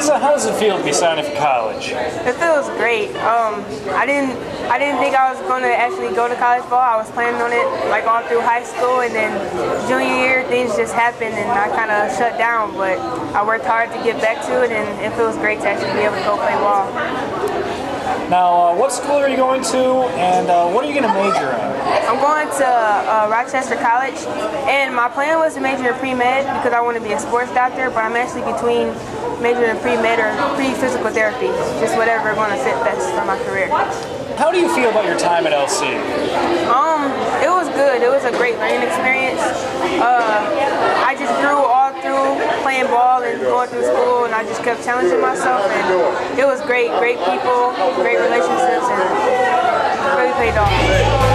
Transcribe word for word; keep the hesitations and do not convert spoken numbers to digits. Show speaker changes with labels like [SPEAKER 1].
[SPEAKER 1] Lisa, how does it feel to be signing for college?
[SPEAKER 2] It feels great. Um, I didn't, I didn't think I was going to actually go to college ball. I was planning on it like all through high school, and then junior year things just happened, and I kind of shut down. But I worked hard to get back to it, and it feels great to actually be able to go play ball.
[SPEAKER 1] Now, uh, what school are you going to, and uh, what are you going to major in?
[SPEAKER 2] I'm going to uh, Rochester College, and my plan was to major in pre-med because I want to be a sports doctor, but I'm actually between majoring in pre-med or pre-physical therapy, just whatever going to fit best for my career.
[SPEAKER 1] How do you feel about your time at L C?
[SPEAKER 2] Um, it was good. It was a great learning experience. Uh, I just grew all through playing ball and going through school, and I just kept challenging myself, and it was great. Great people, great relationships, and it really paid off.